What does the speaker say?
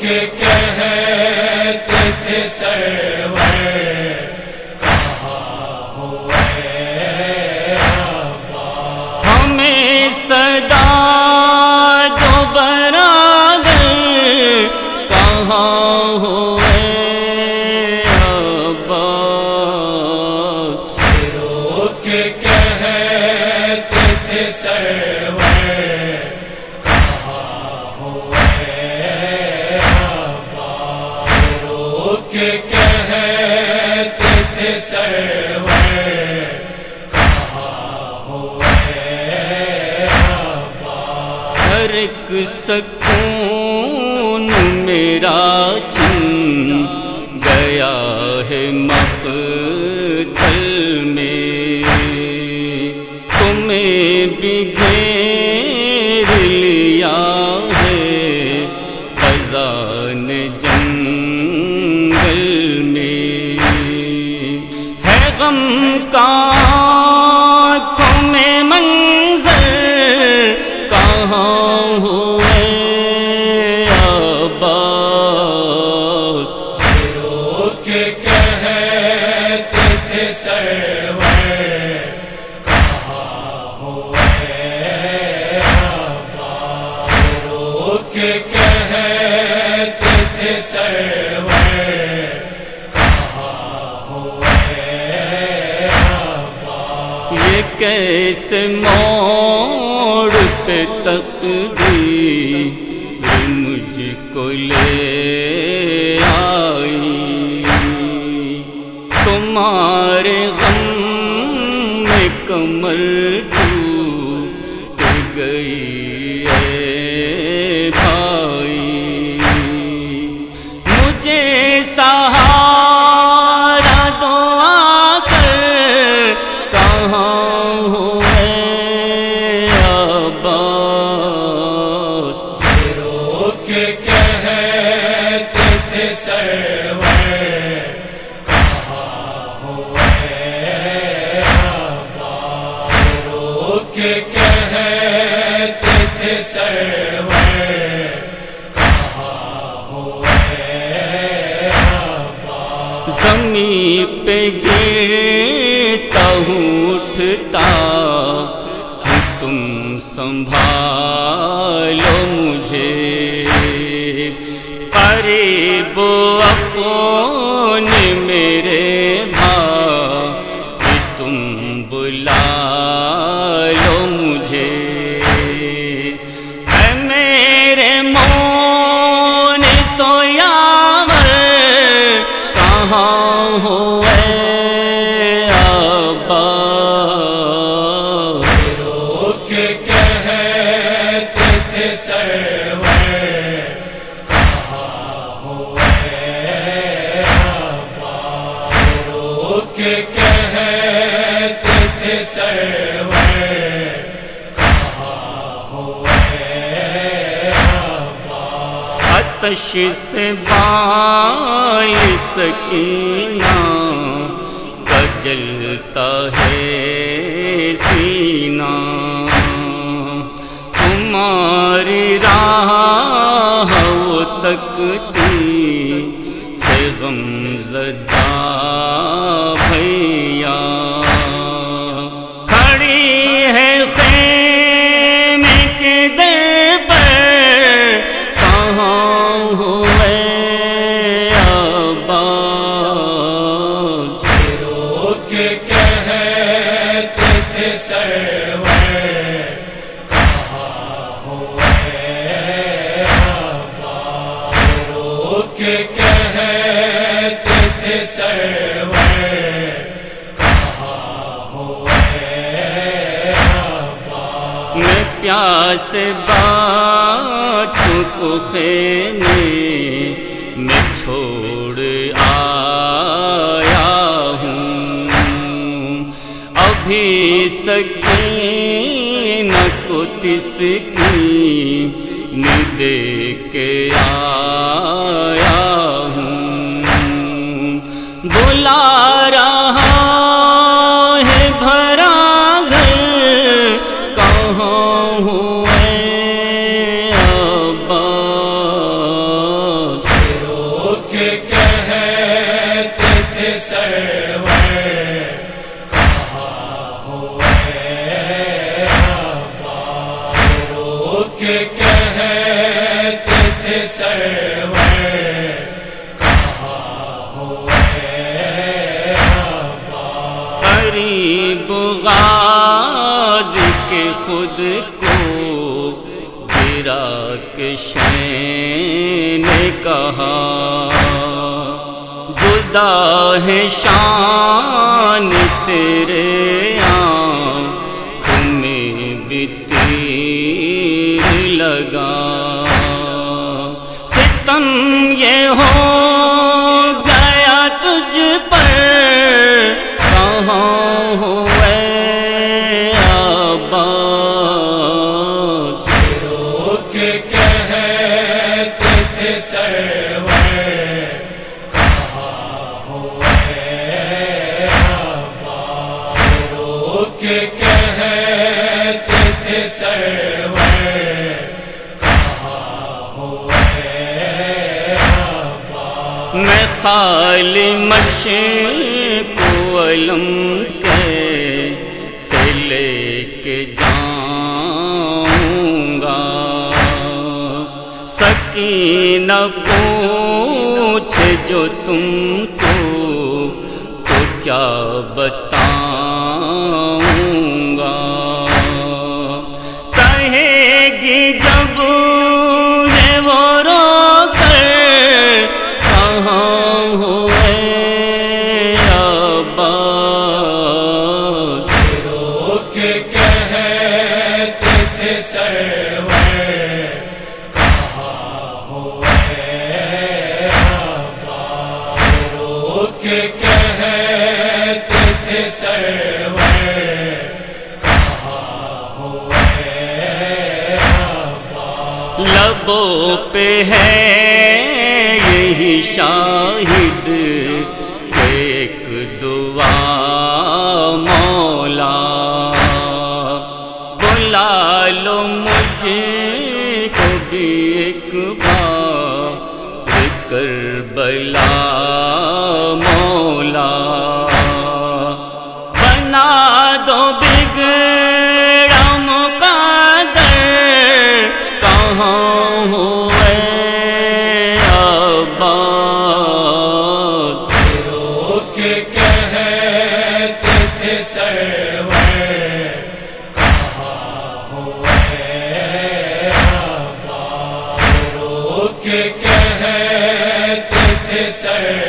کے کہتے تھے سرور کہاں ہوئے ابا، ہمیں صدا دو برادر کہاں ہوئے ابا، رو کے کہتے تھے سرور کہ کہتے تھے سرور کہاں ہوئے ابا، ہر ایک سکون میرا چھن گیا ہے مقتل میں، تمہیں بھی گھیر لیا ہے خزان جنگل میں، ہے غم کا آنکھوں میں منظر کہاں ہوئے ابا، رو کے کہتے تھے سرور کہاں ہوئے ابا، رو کے کہتے تھے سرور یہ کیسے موڑ پہ تقدیر مجھ کو لے آئی، تمہارے غم میں کمر ٹوٹ گئی ہے بھائی، مجھے سہارا دو آ کر کہاں ہوئے ابا، رو کے کہتے تھے سرور کہاں ہوئے ابا، رو کے کہتے تھے سرور کہاں ہوئے ابا، زمین پہ گرتا ہوں اٹھتا ہوں تم سنبھالو مجھے، قریب اپنے میرے بھائی تم بلا لو مجھے، اے میرے مون سویا کہاں ہوئے ابا، رو کے کہتے تھے سرور کہاں ہوئے ابا، رو کے کہتے تھے سرور کہاں ہوئے ابا، آتش سے بال سکینہ کا جلتا ہے سینہ، تمہاری راہ وہ تکتی ہے غم زدہ بھیا، کھڑی ہے خیمے کے در پر کہاں ہوئے ابا، رو کے کہتے تھے سرور کہاں ہوئے ابا، رو کے کہتے تھے سرور کہاں ہوئے ابا، میں پیاس باتوں کو خیمے میں چھوڑ آیا ہوں، ابھی سکینہ کو تسکین دے کے آیا ہوں، بلا رہا ہے بھرا گھر کہاں ہوئے ابا، خود کو گرا کے شین نے کہا جدا ہے شان تیرے آنکھ میں بھی تیر لگا ستم یہ ہو گیا تجھ پر کہاں ہوئے عباس رو کے کہتے تھے سرور کہاں ہوئے عباس رو کے کہتے تھے سرور کہاں ہوئے عباس میں خالی مشق و علم کے سے لے کے جاؤں گا سکینہ پوچھے جو تم کو تو کیا بتاؤں گا کہے گی جب یہ وہ رو کر کہاں ہوئے عباس رو کے کہتے تھے سرور کہاں ہوئے عباس رو کے کہتے تھے سرور کہاں ہوئے عباس لبوں پہ ہے یہی شاہد ایک دعا مولا بلا لو مجھ کو بھی ایک بار کربلا مولا بنا دو بگڑا مقدر کہاں ہوئے عباس رو کے کہتے تھے سرور کہاں ہوئے عباس رو کے کہتے تھے سرور